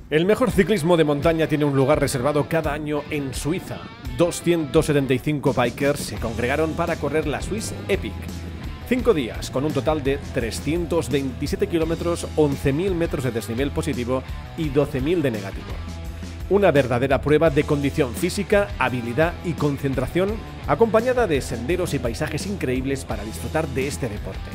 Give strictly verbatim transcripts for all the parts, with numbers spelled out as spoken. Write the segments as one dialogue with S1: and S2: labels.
S1: El mejor ciclismo de montaña tiene un lugar reservado cada año en Suiza. doscientos setenta y cinco bikers se congregaron para correr la Swiss Epic. Cinco días, con un total de trescientos veintisiete kilómetros, once mil metros de desnivel positivo y doce mil de negativo. Una verdadera prueba de condición física, habilidad y concentración, acompañada de senderos y paisajes increíbles para disfrutar de este deporte.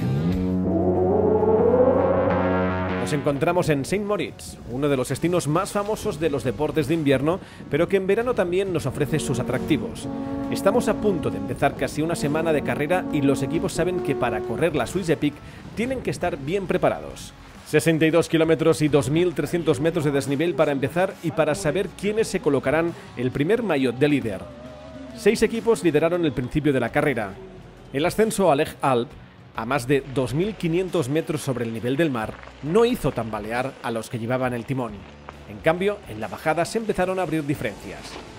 S1: Nos encontramos en Saint Moritz, uno de los destinos más famosos de los deportes de invierno, pero que en verano también nos ofrece sus atractivos. Estamos a punto de empezar casi una semana de carrera y los equipos saben que para correr la Swiss Epic tienen que estar bien preparados. sesenta y dos kilómetros y dos mil trescientos metros de desnivel para empezar y para saber quiénes se colocarán el primer maillot de líder. Seis equipos lideraron el principio de la carrera. El ascenso a Lech Alp, a más de dos mil quinientos metros sobre el nivel del mar, no hizo tambalear a los que llevaban el timón. En cambio, en la bajada se empezaron a abrir diferencias.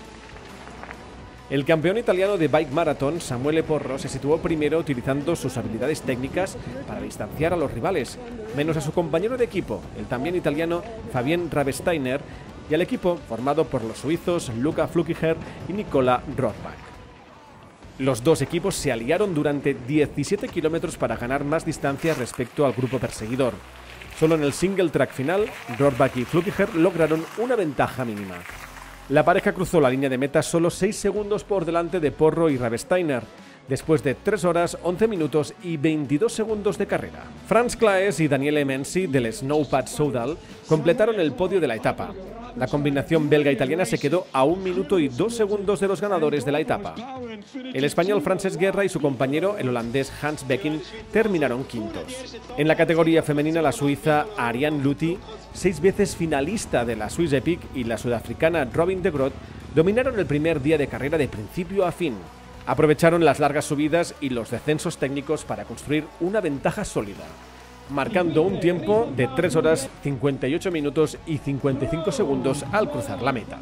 S1: El campeón italiano de bike marathon, Samuele Porro, se situó primero utilizando sus habilidades técnicas para distanciar a los rivales, menos a su compañero de equipo, el también italiano Fabien Ravesteiner, y al equipo formado por los suizos Luca Flückiger y Nicola Rohrbach. Los dos equipos se aliaron durante diecisiete kilómetros para ganar más distancia respecto al grupo perseguidor. Solo en el single track final, Rohrbach y Flückiger lograron una ventaja mínima. La pareja cruzó la línea de meta solo seis segundos por delante de Porro y Ravesteiner, después de tres horas, once minutos y veintidós segundos de carrera. Franz Claes y Daniele Menzi del Snowpad Soudal completaron el podio de la etapa. La combinación belga-italiana se quedó a un minuto y dos segundos de los ganadores de la etapa. El español Francesc Guerra y su compañero, el holandés Hans Becking, terminaron quintos. En la categoría femenina, la suiza Ariane Luthi, seis veces finalista de la Swiss Epic, y la sudafricana Robin de Groot dominaron el primer día de carrera de principio a fin. Aprovecharon las largas subidas y los descensos técnicos para construir una ventaja sólida, marcando un tiempo de tres horas, cincuenta y ocho minutos y cincuenta y cinco segundos al cruzar la meta.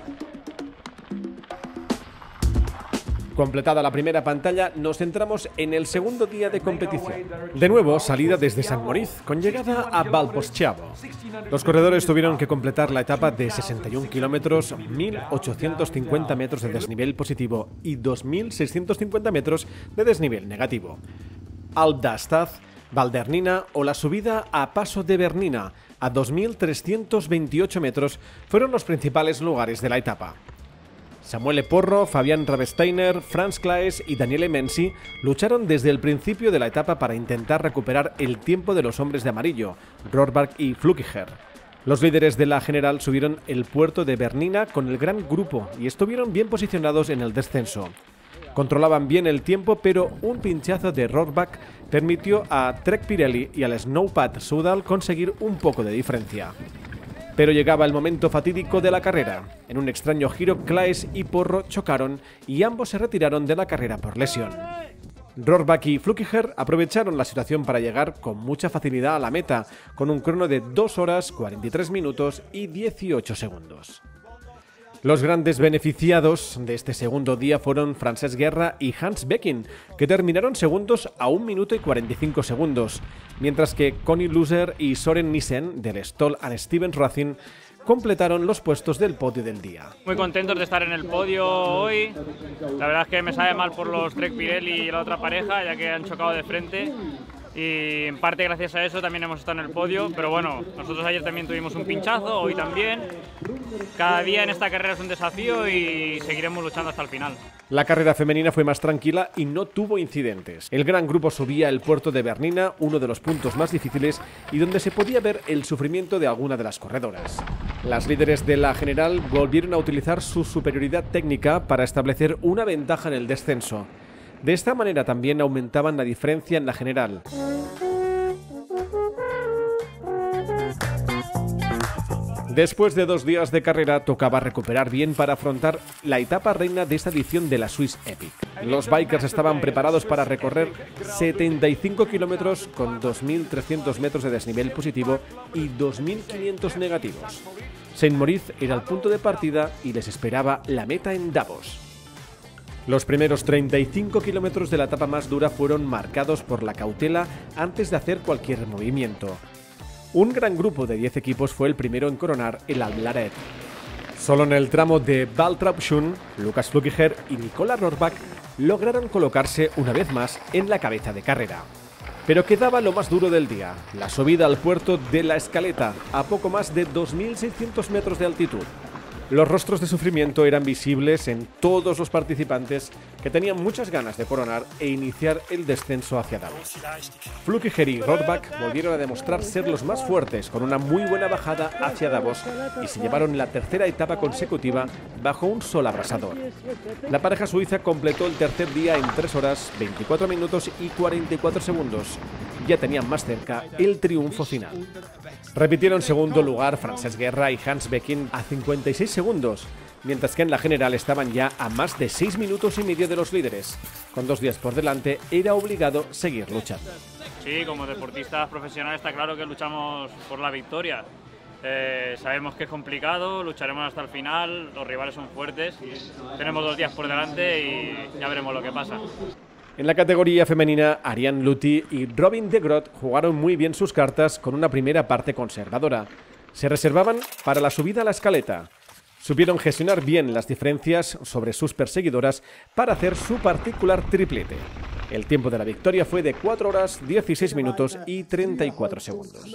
S1: Completada la primera pantalla, nos centramos en el segundo día de competición. De nuevo, salida desde Saint Moritz, con llegada a Valposchiavo. Los corredores tuvieron que completar la etapa de sesenta y un kilómetros, mil ochocientos cincuenta metros de desnivel positivo y dos mil seiscientos cincuenta metros de desnivel negativo. Alp d'Astad, Valdernina o la subida a Paso de Bernina, a dos mil trescientos veintiocho metros, fueron los principales lugares de la etapa. Samuele Porro, Fabien Ravesteiner, Franz Claes y Daniele Menzi lucharon desde el principio de la etapa para intentar recuperar el tiempo de los hombres de amarillo, Rohrbach y Flückiger. Los líderes de la general subieron el puerto de Bernina con el gran grupo y estuvieron bien posicionados en el descenso. Controlaban bien el tiempo, pero un pinchazo de Rohrbach permitió a Trek Pirelli y al Snowpad Soudal conseguir un poco de diferencia. Pero llegaba el momento fatídico de la carrera. En un extraño giro, Claes y Porro chocaron y ambos se retiraron de la carrera por lesión. Rohrbach y Flückiger aprovecharon la situación para llegar con mucha facilidad a la meta, con un crono de dos horas, cuarenta y tres minutos y dieciocho segundos. Los grandes beneficiados de este segundo día fueron Francesc Guerra y Hans Becking, que terminaron segundos a un minuto y cuarenta y cinco segundos, mientras que Conny Loser y Soren Nissen del Stoll and Stevens Racing completaron los puestos del podio del día.
S2: Muy contentos de estar en el podio hoy. La verdad es que me sabe mal por los Trek Pirelli y la otra pareja, ya que han chocado de frente. Y en parte gracias a eso también hemos estado en el podio, pero bueno, nosotros ayer también tuvimos un pinchazo, hoy también. Cada día en esta carrera es un desafío y seguiremos luchando hasta el final.
S1: La carrera femenina fue más tranquila y no tuvo incidentes. El gran grupo subía el puerto de Bernina, uno de los puntos más difíciles y donde se podía ver el sufrimiento de alguna de las corredoras. Las líderes de la general volvieron a utilizar su superioridad técnica para establecer una ventaja en el descenso. De esta manera también aumentaban la diferencia en la general. Después de dos días de carrera, tocaba recuperar bien para afrontar la etapa reina de esta edición de la Swiss Epic. Los bikers estaban preparados para recorrer setenta y cinco kilómetros con dos mil trescientos metros de desnivel positivo y dos mil quinientos negativos. Saint Moritz era el punto de partida y les esperaba la meta en Davos. Los primeros treinta y cinco kilómetros de la etapa más dura fueron marcados por la cautela antes de hacer cualquier movimiento. Un gran grupo de diez equipos fue el primero en coronar el Alblaret. Solo en el tramo de Waltrauschun, Lukas Flückiger y Nicola Rohrbach lograron colocarse una vez más en la cabeza de carrera. Pero quedaba lo más duro del día, la subida al puerto de La Escaleta, a poco más de dos mil seiscientos metros de altitud. Los rostros de sufrimiento eran visibles en todos los participantes que tenían muchas ganas de coronar e iniciar el descenso hacia Davos. Flückiger y Rohrbach volvieron a demostrar ser los más fuertes con una muy buena bajada hacia Davos y se llevaron la tercera etapa consecutiva bajo un sol abrasador. La pareja suiza completó el tercer día en tres horas, veinticuatro minutos y cuarenta y cuatro segundos. Ya tenían más cerca el triunfo final. Repitieron segundo lugar Francesc Guerra y Hans Becking a cincuenta y seis segundos, mientras que en la general estaban ya a más de seis minutos y medio de los líderes. Con dos días por delante, era obligado seguir luchando.
S2: Sí, como deportistas profesionales está claro que luchamos por la victoria. Eh, sabemos que es complicado, lucharemos hasta el final, los rivales son fuertes, tenemos dos días por delante y ya veremos lo que pasa.
S1: En la categoría femenina, Ariane Luthi y Robin de Groot jugaron muy bien sus cartas con una primera parte conservadora. Se reservaban para la subida a la escaleta. Supieron gestionar bien las diferencias sobre sus perseguidoras para hacer su particular triplete. El tiempo de la victoria fue de cuatro horas, dieciséis minutos y treinta y cuatro segundos.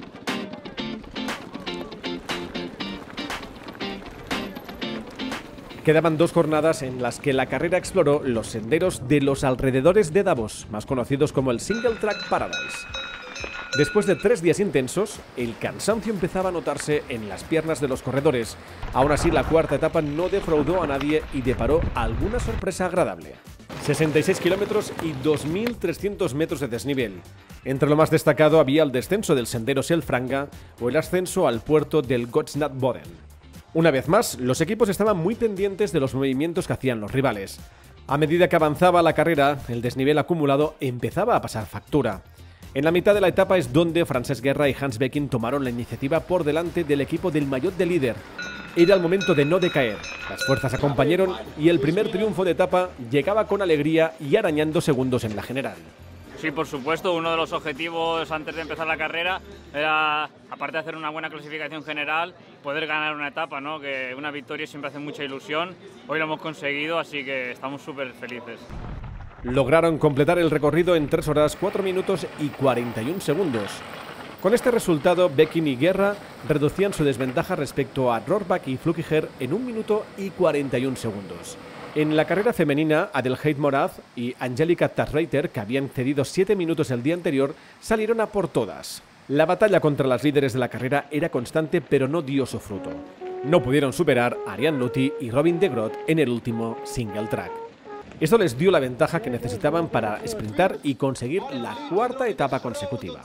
S1: Quedaban dos jornadas en las que la carrera exploró los senderos de los alrededores de Davos, más conocidos como el Single Track Paradise. Después de tres días intensos, el cansancio empezaba a notarse en las piernas de los corredores. Aún así, la cuarta etapa no defraudó a nadie y deparó alguna sorpresa agradable. sesenta y seis kilómetros y dos mil trescientos metros de desnivel. Entre lo más destacado había el descenso del sendero Selfranga o el ascenso al puerto del Godsnackboden. Una vez más, los equipos estaban muy pendientes de los movimientos que hacían los rivales. A medida que avanzaba la carrera, el desnivel acumulado empezaba a pasar factura. En la mitad de la etapa es donde Francesc Guerra y Hans Becking tomaron la iniciativa por delante del equipo del maillot de líder. Era el momento de no decaer. Las fuerzas acompañaron y el primer triunfo de etapa llegaba con alegría y arañando segundos en la general.
S2: Sí, por supuesto, uno de los objetivos antes de empezar la carrera era, aparte de hacer una buena clasificación general, poder ganar una etapa, ¿no? Que una victoria siempre hace mucha ilusión. Hoy lo hemos conseguido, así que estamos súper felices.
S1: Lograron completar el recorrido en tres horas, cuatro minutos y cuarenta y un segundos. Con este resultado, Becking y Guerra reducían su desventaja respecto a Rohrbach y Flückiger en un minuto y cuarenta y un segundos. En la carrera femenina, Adelheid Moraz y Angelika Tarreiter, que habían cedido siete minutos el día anterior, salieron a por todas. La batalla contra las líderes de la carrera era constante, pero no dio su fruto. No pudieron superar a Ariane Luthi y Robin de Groot en el último single track. Esto les dio la ventaja que necesitaban para sprintar y conseguir la cuarta etapa consecutiva.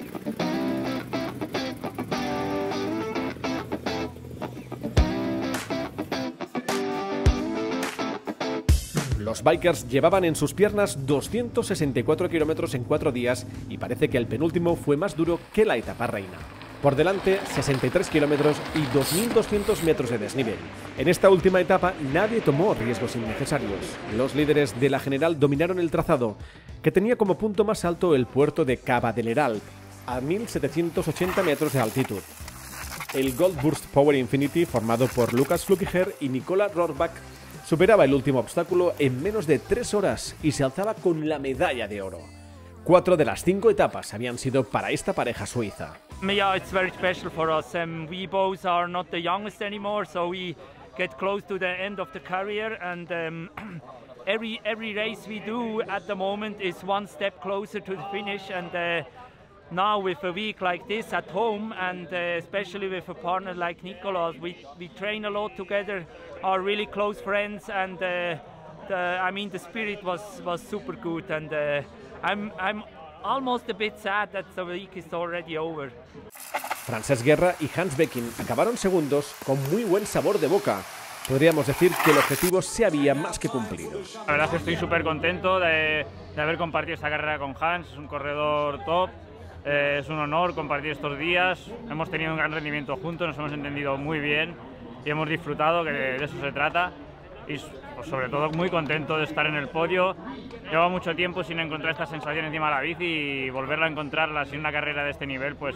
S1: Los bikers llevaban en sus piernas doscientos sesenta y cuatro kilómetros en cuatro días y parece que el penúltimo fue más duro que la etapa reina. Por delante, sesenta y tres kilómetros y dos mil doscientos metros de desnivel. En esta última etapa nadie tomó riesgos innecesarios. Los líderes de la general dominaron el trazado, que tenía como punto más alto el puerto de Cava del Herald, a mil setecientos ochenta metros de altitud. El Goldburst Power Infinity, formado por Lukas Flückiger y Nicola Rohrbach, superaba el último obstáculo en menos de tres horas y se alzaba con la medalla de oro. Cuatro de las cinco etapas habían sido para esta pareja suiza.
S3: Yeah, it's very special for us. Um, we both are not the youngest anymore, so we get close to the end of the career, and um, every every race we do at the moment is one step closer to the finish. And uh, now with a week like this at home, and uh, especially with a partner like Nicola, we we train a lot together, are really close friends, and uh, the, I mean the spirit was was super good, and uh, I'm I'm almost a bit sad that the week is already over.
S1: Francesc Guerra y Hans Becking acabaron segundos con muy buen sabor de boca. Podríamos decir que el objetivo se había más que cumplido.
S2: La verdad es que estoy súper contento de, de haber compartido esta carrera con Hans, es un corredor top. Eh, es un honor compartir estos días, hemos tenido un gran rendimiento juntos, nos hemos entendido muy bien y hemos disfrutado, que de, de eso se trata, y pues, sobre todo muy contento de estar en el podio. Llevo mucho tiempo sin encontrar esta sensación encima de la bici y volverla a encontrarla sin una carrera de este nivel, pues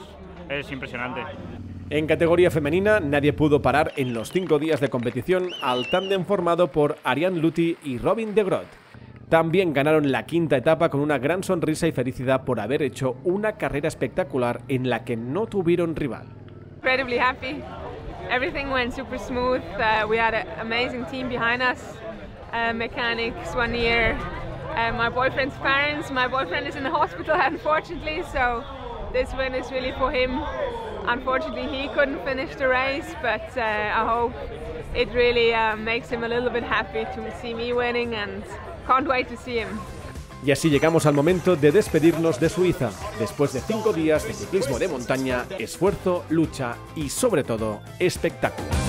S2: es impresionante.
S1: En categoría femenina, nadie pudo parar en los cinco días de competición al tándem formado por Ariane Luthi y Robin de Groot. También ganaron la quinta etapa con una gran sonrisa y felicidad por haber hecho una carrera espectacular en la que no tuvieron rival.
S4: Incredibly happy. Everything went super smooth. Uh, we had an amazing team behind us. Uh, mechanics one year. Uh, my boyfriend's parents. My boyfriend is in the hospital, unfortunately, so this win is really for him. Unfortunately, he couldn't finish the race, but uh, I hope it really uh, makes him a little bit happy to see me winning, and can't wait to see him.
S1: Y así llegamos al momento de despedirnos de Suiza, después de cinco días de ciclismo de montaña, esfuerzo, lucha y sobre todo espectáculo.